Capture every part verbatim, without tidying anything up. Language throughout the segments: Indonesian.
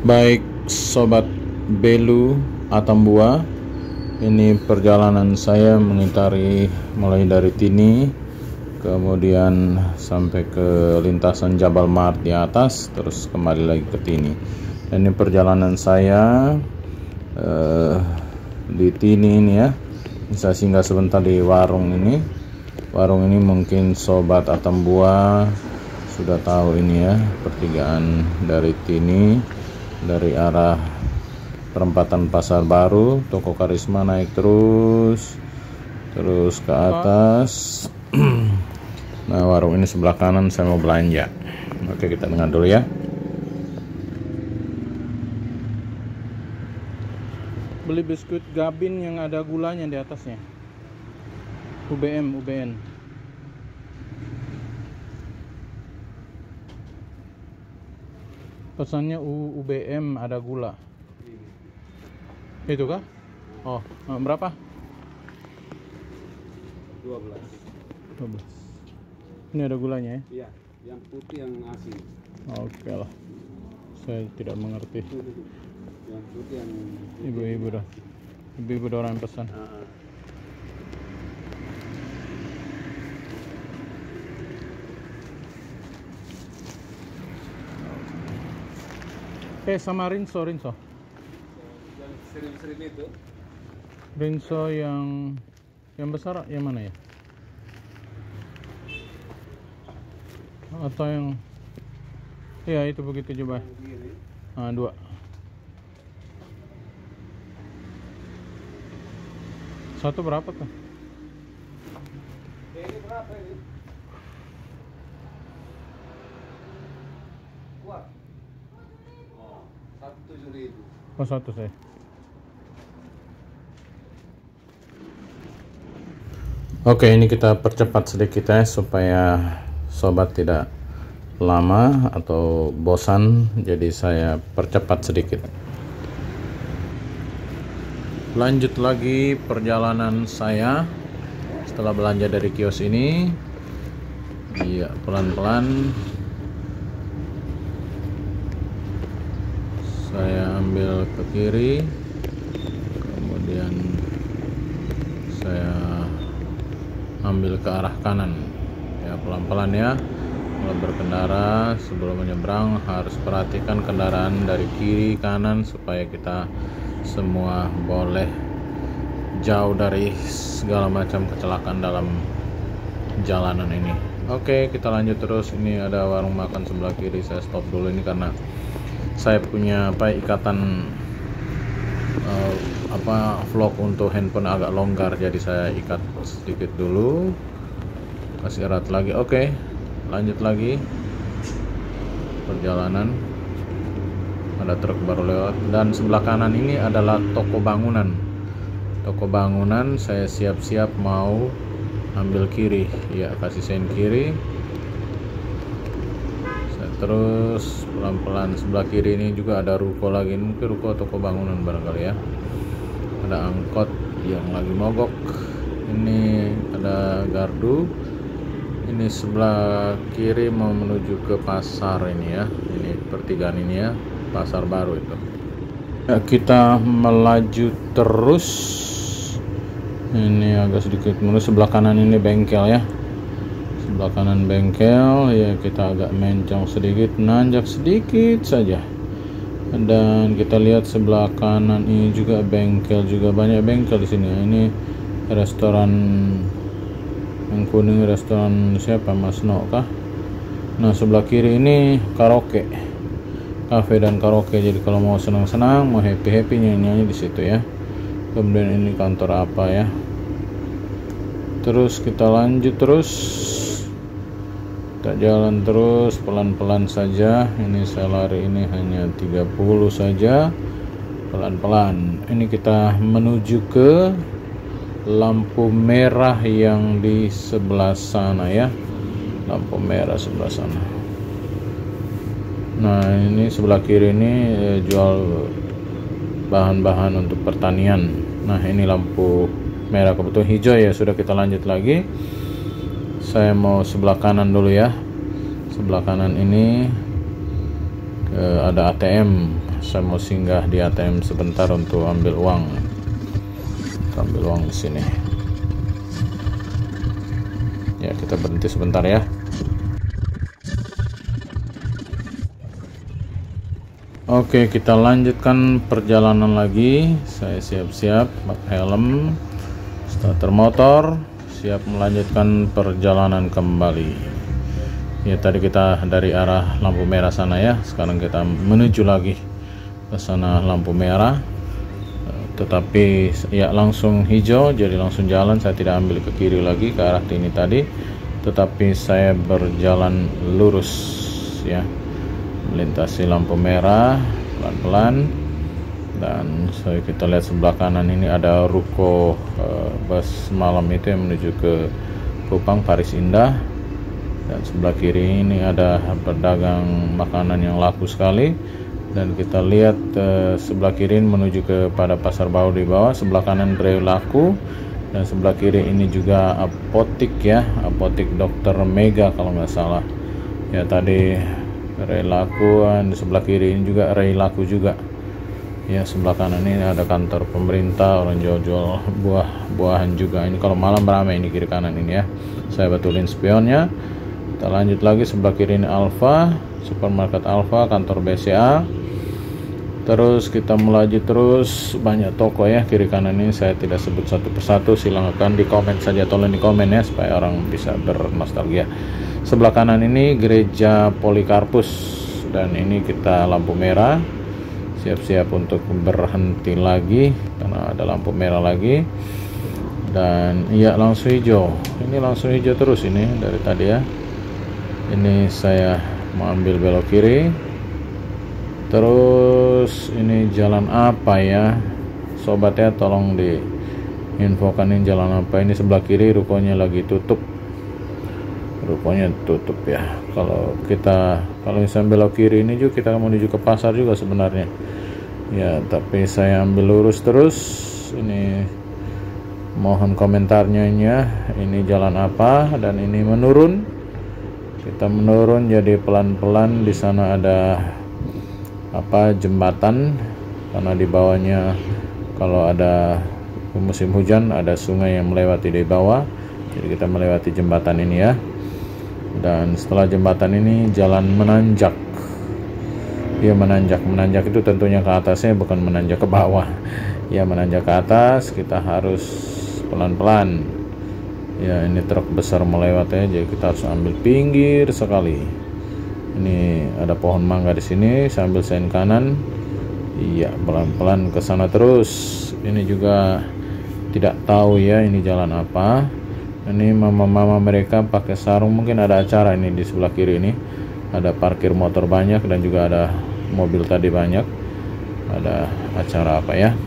Baik Sobat Belu Atambua, ini perjalanan saya mengitari mulai dari Tini, kemudian sampai ke lintasan Jabal Mart di atas, terus kembali lagi ke Tini. Dan ini perjalanan saya eh, di Tini ini ya. Saya singgah sebentar di warung ini. Warung ini mungkin Sobat Atambua sudah tahu ini ya, pertigaan dari Tini. Dari arah perempatan Pasar Baru, Toko Karisma naik terus terus ke atas. Nah, warung ini sebelah kanan saya mau belanja. Oke, kita dengar dulu ya. Beli biskuit Gabin yang ada gulanya di atasnya. U B M, U B N. Pesannya U B M ada gula. Itu kah? Oh, berapa? dua belas. dua belas. Ini ada gulanya ya? Iya, yang putih yang asin. Oke lah. Saya tidak mengerti. Yang putih yang Ibu-ibu dah. Ibu-ibu dah orang yang pesan. Uh, Eh, sama rinso, rinso. yang seribu-seribu itu. Rinso yang yang besar yang mana ya? Atau yang iya itu begitu coba. Ah, dua. Satu berapa tuh? Ini berapa ini? Kuat. Satu tujuh ribu. Oh, satu saya. Oke, ini kita percepat sedikit ya supaya sobat tidak lama atau bosan. Jadi saya percepat sedikit. Lanjut lagi perjalanan saya setelah belanja dari kios ini. Iya, pelan-pelan saya ambil ke kiri, kemudian saya ambil ke arah kanan ya, pelan-pelan ya. Kalau berkendara sebelum menyeberang harus perhatikan kendaraan dari kiri kanan supaya kita semua boleh jauh dari segala macam kecelakaan dalam jalanan ini. Oke, kita lanjut terus. Ini ada warung makan sebelah kiri, saya stop dulu ini karena saya punya apa ikatan uh, apa vlog untuk handphone agak longgar, jadi saya ikat sedikit dulu, kasih erat lagi. Oke, lanjut lagi perjalanan. Ada truk baru lewat dan sebelah kanan ini adalah toko bangunan. Toko bangunan, saya siap-siap mau ambil kiri. Ya, kasih sen kiri. Terus pelan-pelan sebelah kiri ini juga ada ruko lagi, mungkin ruko toko bangunan barangkali ya. Ada angkot yang lagi mogok. Ini ada gardu. Ini sebelah kiri mau menuju ke pasar ini ya. Ini pertigaan ini ya, Pasar Baru itu. Ya, kita melaju terus. Ini agak sedikit menurut sebelah kanan ini bengkel ya. Sebelah kanan bengkel ya, kita agak mencong sedikit, nanjak sedikit saja. Dan kita lihat sebelah kanan ini juga bengkel, juga banyak bengkel di sini. Ini restoran yang kuning, restoran siapa, Mas No kah? Nah, sebelah kiri ini karaoke, kafe dan karaoke. Jadi kalau mau senang-senang, mau happy-happy nyanyi-nyanyi di situ ya. Kemudian ini kantor apa ya? Terus kita lanjut terus. Kita jalan terus pelan-pelan saja. Ini saya lari ini hanya tiga puluh saja, pelan-pelan. Ini kita menuju ke lampu merah yang di sebelah sana ya, lampu merah sebelah sana. Nah, ini sebelah kiri ini eh, jual bahan-bahan untuk pertanian. Nah, ini lampu merah, kebetulan hijau ya. Sudah, kita lanjut lagi. Saya mau sebelah kanan dulu ya. Sebelah kanan ini eh, ada A T M. Saya mau singgah di A T M sebentar untuk ambil uang. Ambil uang di sini. Ya, kita berhenti sebentar ya. Oke, kita lanjutkan perjalanan lagi. Saya siap-siap, pakai helm, starter motor, siap melanjutkan perjalanan kembali. Ya, tadi kita dari arah lampu merah sana ya. Sekarang kita menuju lagi ke sana lampu merah. Tetapi ya langsung hijau, jadi langsung jalan. Saya tidak ambil ke kiri lagi ke arah ini tadi, tetapi saya berjalan lurus ya, melintasi lampu merah pelan-pelan. Dan so, kita lihat sebelah kanan ini ada ruko uh, bus malam itu yang menuju ke Kupang Paris Indah. Dan sebelah kiri ini ada pedagang makanan yang laku sekali. Dan kita lihat uh, sebelah kiri menuju kepada pasar baru di bawah. Sebelah kanan Bre laku. Dan sebelah kiri ini juga apotik ya, apotik dokter Mega kalau nggak salah. Ya, tadi Ray laku, dan di sebelah kiri ini juga Ray laku juga. Ya, sebelah kanan ini ada kantor pemerintah, orang jual-jual buah-buahan juga. Ini kalau malam ramai ini kiri kanan ini ya. Saya betulin spionnya. Kita lanjut lagi, sebelah kiri ini Alfa, supermarket Alfa, kantor B C A. Terus kita melaju terus, banyak toko ya kiri kanan ini. Saya tidak sebut satu persatu, silahkan di komen saja, tolong di komen ya supaya orang bisa bernostalgia. Sebelah kanan ini gereja Polikarpus, dan ini kita lampu merah, siap-siap untuk berhenti lagi karena ada lampu merah lagi. Dan iya langsung hijau, ini langsung hijau terus ini dari tadi ya. Ini saya mau ambil belok kiri. Terus ini jalan apa ya sobat ya, tolong diinfokan ini jalan apa. Ini sebelah kiri rukonya lagi tutup, rukonya tutup ya. Kalau kita kalau misalnya belok kiri ini juga kita mau menuju ke pasar juga sebenarnya ya, tapi saya ambil lurus terus. Ini mohon komentarnya ya, ini jalan apa. Dan ini menurun, kita menurun jadi pelan-pelan. Di sana ada apa, jembatan, karena di bawahnya kalau ada musim hujan ada sungai yang melewati di bawah, jadi kita melewati jembatan ini ya. Dan setelah jembatan ini jalan menanjak. Ya, menanjak menanjak itu tentunya ke atasnya, bukan menanjak ke bawah ya, menanjak ke atas. Kita harus pelan-pelan ya, ini truk besar melewati, jadi kita harus ambil pinggir sekali. Ini ada pohon mangga di sini, saya ambil sen kanan. Iya, pelan-pelan ke sana terus. Ini juga tidak tahu ya ini jalan apa. Ini mama-mama mereka pakai sarung, mungkin ada acara ini. Di sebelah kiri ini ada parkir motor banyak, dan juga ada mobil tadi banyak. Ada acara apa ya.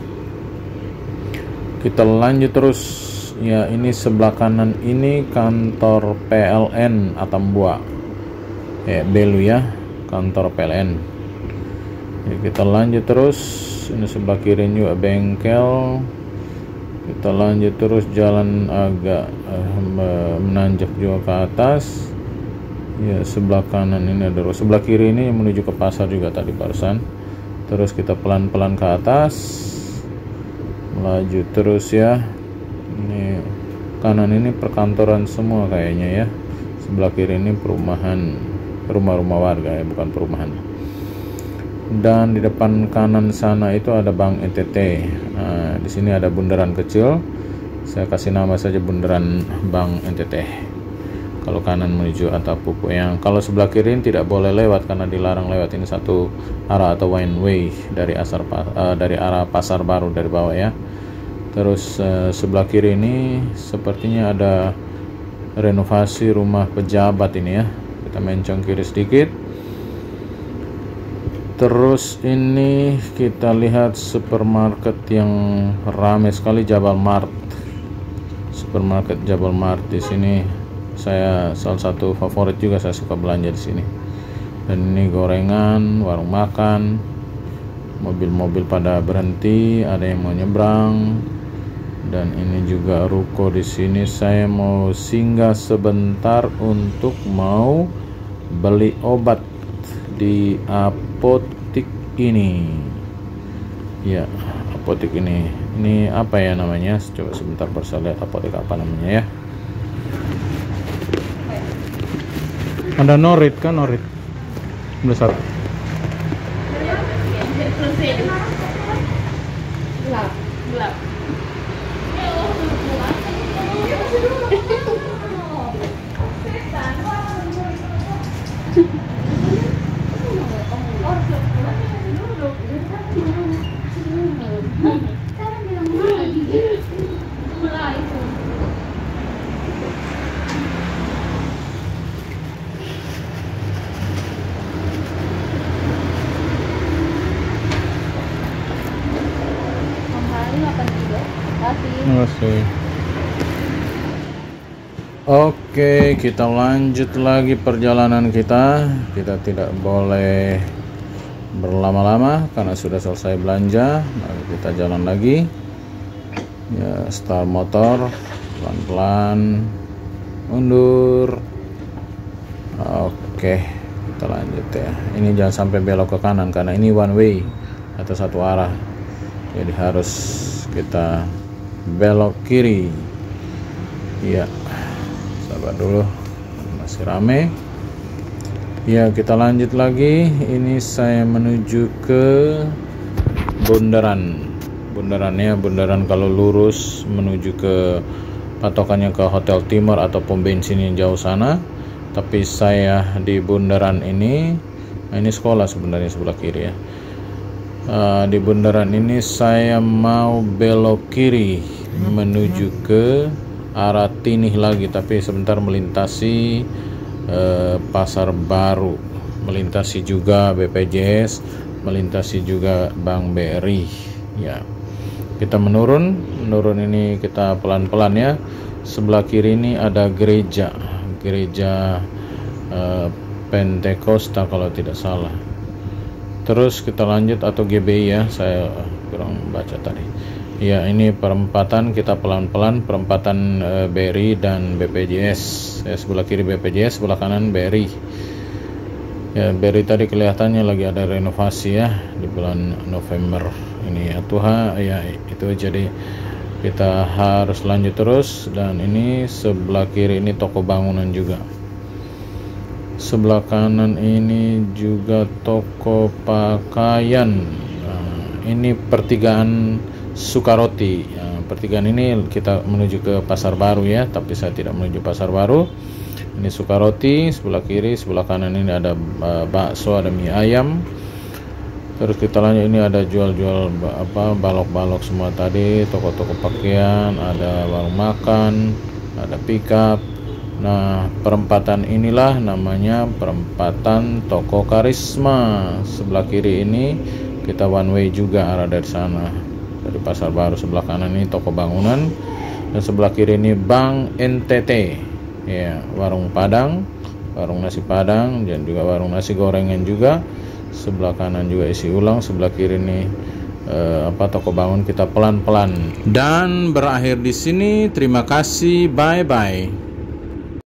Kita lanjut terus. Ya, ini sebelah kanan ini kantor P L N Atambua, ya Belu ya, kantor P L N. Ya, kita lanjut terus. Ini sebelah kiri juga bengkel. Kita lanjut terus, jalan agak uh, menanjak juga ke atas. Ya, sebelah kanan ini ada, sebelah kiri ini menuju ke pasar juga tadi barusan. Terus kita pelan-pelan ke atas, melaju terus ya. Ini kanan ini perkantoran semua kayaknya ya. Sebelah kiri ini perumahan, rumah-rumah warga ya, bukan perumahan. Dan di depan kanan sana itu ada Bank N T T. Nah, di sini ada bundaran kecil. Saya kasih nama saja bundaran Bank N T T. Kalau kanan menuju Atapupu, yang kalau sebelah kiri ini tidak boleh lewat karena dilarang lewat. Ini satu arah atau one way dari asar uh, dari arah pasar baru dari bawah ya. Terus uh, sebelah kiri ini sepertinya ada renovasi rumah pejabat ini ya. Kita mencong kiri sedikit. Terus ini kita lihat supermarket yang ramai sekali, Jabal Mart. Supermarket Jabal Mart di sini saya salah satu favorit juga, saya suka belanja di sini. Dan ini gorengan, warung makan, mobil-mobil pada berhenti, ada yang mau nyebrang. Dan ini juga ruko di sini. Saya mau singgah sebentar untuk mau beli obat di apotik ini. Ya, apotik ini. Ini apa ya namanya? Coba sebentar baru saya lihat apotik apa namanya ya. Ada Norit kan, Norit. Besar. Gelap, gelap. Terima kasih. Oke, kita lanjut lagi perjalanan kita. Kita tidak boleh berlama-lama karena sudah selesai belanja. Lalu kita jalan lagi. Ya, start motor, pelan-pelan, mundur. Oke, kita lanjut ya. Ini jangan sampai belok ke kanan karena ini one way atau satu arah. Jadi harus kita belok kiri. Iya, sabar dulu, masih rame. Ya, kita lanjut lagi. Ini saya menuju ke bundaran. Bundarannya bundaran kalau lurus menuju ke patokannya ke Hotel Timur atau pom bensin yang jauh sana. Tapi saya di bundaran ini, nah ini sekolah sebenarnya sebelah kiri ya. Uh, di bundaran ini saya mau belok kiri menuju ke arah Tinih lagi, tapi sebentar melintasi uh, Pasar Baru, melintasi juga B P J S, melintasi juga Bank B R I ya. Kita menurun, menurun ini kita pelan-pelan ya. Sebelah kiri ini ada gereja, gereja uh, Pentakosta kalau tidak salah. Terus kita lanjut atau G B I ya, saya kurang baca tadi. Ya, ini perempatan kita pelan-pelan, perempatan e, B R I dan B P J S. Ya, sebelah kiri B P J S, sebelah kanan B R I. Ya, B R I tadi kelihatannya lagi ada renovasi ya di bulan November ini ya. Tuhan ya, itu jadi kita harus lanjut terus. Dan ini sebelah kiri ini toko bangunan juga. Sebelah kanan ini juga toko pakaian. Nah, ini pertigaan Sukaroti. Nah, pertigaan ini kita menuju ke Pasar Baru ya, tapi saya tidak menuju Pasar Baru. Ini Sukaroti, sebelah kiri, sebelah kanan ini ada uh, bakso, ada mie ayam. Terus kita lanjut, ini ada jual-jual apa balok-balok semua tadi, toko-toko pakaian, ada warung makan, ada pickup. Nah, perempatan inilah namanya perempatan Toko Karisma. Sebelah kiri ini kita one way juga arah dari sana, dari Pasar Baru. Sebelah kanan ini toko bangunan, dan sebelah kiri ini Bank N T T ya, warung Padang, warung nasi Padang, dan juga warung nasi gorengan juga. Sebelah kanan juga isi ulang. Sebelah kiri ini eh, apa toko bangun. Kita pelan-pelan dan berakhir di sini. Terima kasih, bye bye.